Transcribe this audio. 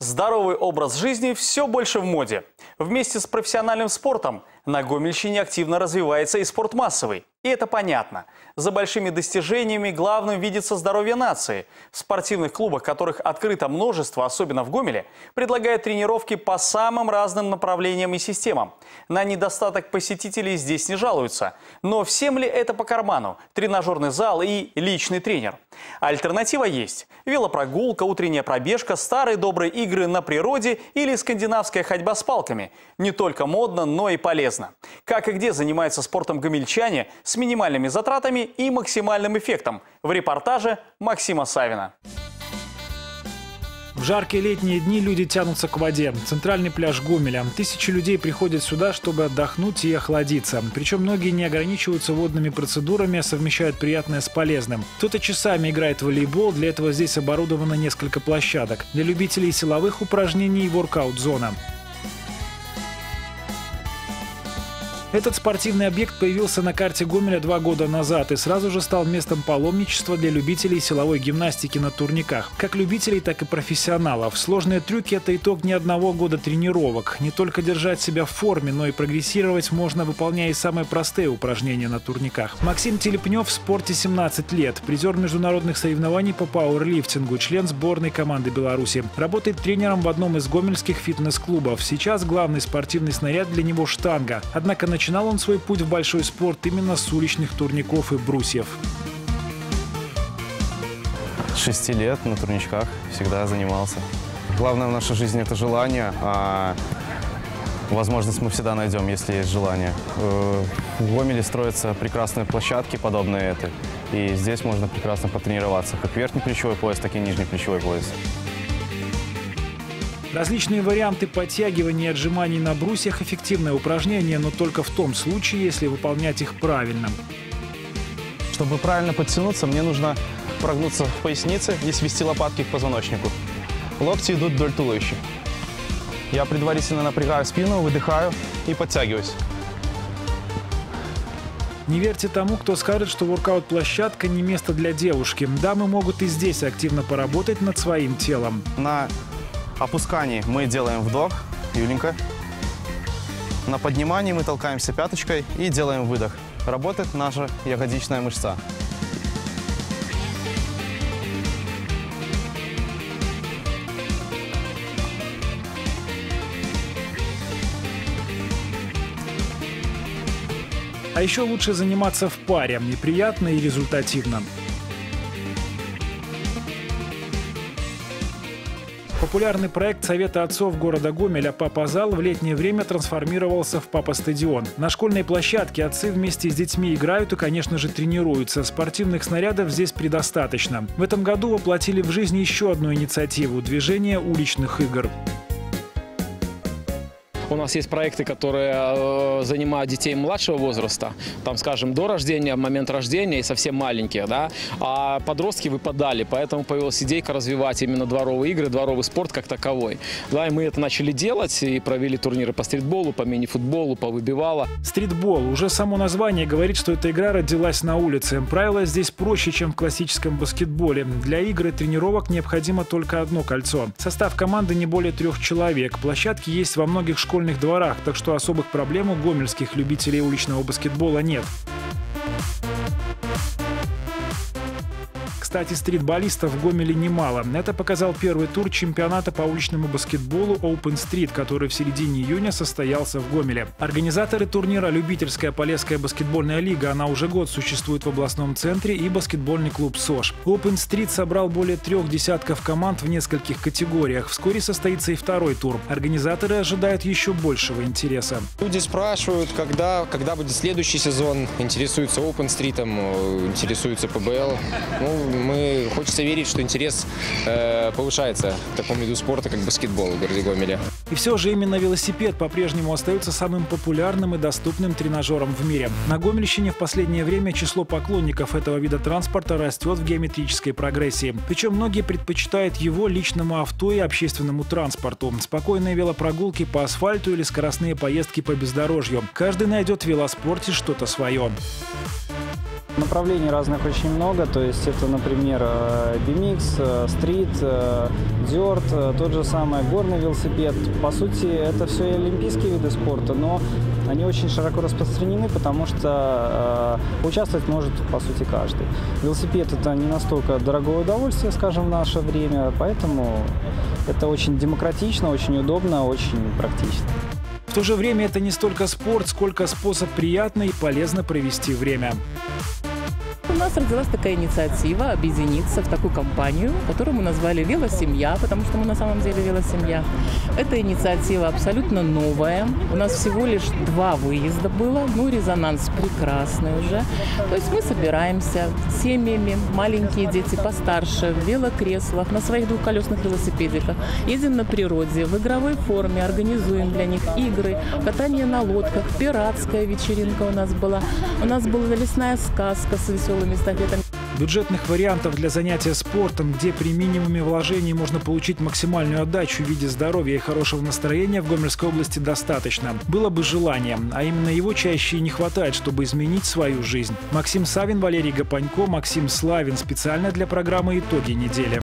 Здоровый образ жизни все больше в моде. Вместе с профессиональным спортом на Гомельщине активно развивается и спорт массовый. И это понятно. За большими достижениями главным видится здоровье нации. В спортивных клубах, которых открыто множество, особенно в Гомеле, предлагают тренировки по самым разным направлениям и системам. На недостаток посетителей здесь не жалуются. Но всем ли это по карману? Тренажерный зал и личный тренер. Альтернатива есть. Велопрогулка, утренняя пробежка, старые добрые игры на природе или скандинавская ходьба с палками. Не только модно, но и полезно. Как и где занимаются спортом гомельчане с минимальными затратами и максимальным эффектом. В репортаже Максима Савина. В жаркие летние дни люди тянутся к воде. Центральный пляж Гомеля. Тысячи людей приходят сюда, чтобы отдохнуть и охладиться. Причем многие не ограничиваются водными процедурами, а совмещают приятное с полезным. Кто-то часами играет в волейбол, для этого здесь оборудовано несколько площадок. Для любителей силовых упражнений – воркаут-зона. Этот спортивный объект появился на карте Гомеля 2 года назад и сразу же стал местом паломничества для любителей силовой гимнастики на турниках. Как любителей, так и профессионалов. Сложные трюки – это итог не одного года тренировок. Не только держать себя в форме, но и прогрессировать можно, выполняя и самые простые упражнения на турниках. Максим Телепнев в спорте 17 лет. Призер международных соревнований по пауэрлифтингу, член сборной команды Беларуси. Работает тренером в одном из гомельских фитнес-клубов. Сейчас главный спортивный снаряд для него – штанга. Однако начинал он свой путь в большой спорт именно с уличных турников и брусьев. С 6 лет на турничках всегда занимался. Главное в нашей жизни – это желание, а возможность мы всегда найдем, если есть желание. В Гомеле строятся прекрасные площадки, подобные этой, и здесь можно прекрасно потренироваться, как верхний плечевой пояс, так и нижний плечевой пояс. Различные варианты подтягивания и отжиманий на брусьях – эффективное упражнение, но только в том случае, если выполнять их правильно. Чтобы правильно подтянуться, мне нужно прогнуться в пояснице и свести лопатки к позвоночнику. Локти идут вдоль туловища. Я предварительно напрягаю спину, выдыхаю и подтягиваюсь. Не верьте тому, кто скажет, что воркаут-площадка не место для девушки. Дамы могут и здесь активно поработать над своим телом. На опускании мы делаем вдох, Юленька. На поднимании мы толкаемся пяточкой и делаем выдох. Работает наша ягодичная мышца. А еще лучше заниматься в паре. И приятно, и результативно. Популярный проект Совета отцов города Гомеля «Папа-зал» в летнее время трансформировался в «Папа-стадион». На школьной площадке отцы вместе с детьми играют и, конечно же, тренируются. Спортивных снарядов здесь предостаточно. В этом году воплотили в жизнь еще одну инициативу – движение уличных игр. У нас есть проекты, которые занимают детей младшего возраста, там, скажем, до рождения, момент рождения и совсем маленьких, да, а подростки выпадали, поэтому появилась идейка развивать именно дворовые игры, дворовый спорт как таковой. Да, и мы это начали делать и провели турниры по стритболу, по мини-футболу, по выбивало. Стритбол. Уже само название говорит, что эта игра родилась на улице. Правила здесь проще, чем в классическом баскетболе. Для игр и тренировок необходимо только одно кольцо. Состав команды не более 3 человек. Площадки есть во многих школьных дворах, так что особых проблем у гомельских любителей уличного баскетбола нет. Кстати, стритболистов в Гомеле немало. Это показал первый тур чемпионата по уличному баскетболу Open Street, который в середине июня состоялся в Гомеле. Организаторы турнира – любительская Полесская баскетбольная лига. Она уже год существует в областном центре, и баскетбольный клуб СОЖ. Open Street собрал более 3 десятков команд в нескольких категориях. Вскоре состоится и второй тур. Организаторы ожидают еще большего интереса. Люди спрашивают, когда будет следующий сезон, интересуются Open Street, интересуются ПБЛ. Хочется верить, что интерес повышается к такому виду спорта, как баскетбол в городе Гомеле. И все же именно велосипед по-прежнему остается самым популярным и доступным тренажером в мире. На Гомельщине в последнее время число поклонников этого вида транспорта растет в геометрической прогрессии. Причем многие предпочитают его личному авто и общественному транспорту. Спокойные велопрогулки по асфальту или скоростные поездки по бездорожью. Каждый найдет в велоспорте что-то свое. Направлений разных очень много, то есть это, например, BMX, стрит, дёрт, тот же самый горный велосипед. По сути, это все и олимпийские виды спорта, но они очень широко распространены, потому что участвовать может, по сути, каждый. Велосипед – это не настолько дорогое удовольствие, скажем, в наше время, поэтому это очень демократично, очень удобно, очень практично. В то же время это не столько спорт, сколько способ приятно и полезно провести время. У нас родилась такая инициатива объединиться в такую компанию, которую мы назвали «Велосемья», потому что мы на самом деле велосемья. Эта инициатива абсолютно новая. У нас всего лишь 2 выезда было, резонанс прекрасный уже. То есть мы собираемся с семьями, маленькие дети постарше, в велокреслах, на своих двухколесных велосипедиках. Едем на природе, в игровой форме, организуем для них игры, катание на лодках, пиратская вечеринка у нас была. У нас была лесная сказка с веселыми эстафетами. Бюджетных вариантов для занятия спортом, где при минимуме вложений можно получить максимальную отдачу в виде здоровья и хорошего настроения, в Гомельской области достаточно. Было бы желание, а именно его чаще и не хватает, чтобы изменить свою жизнь. Максим Савин, Валерий Гапонько, Максим Славин. Специально для программы «Итоги недели».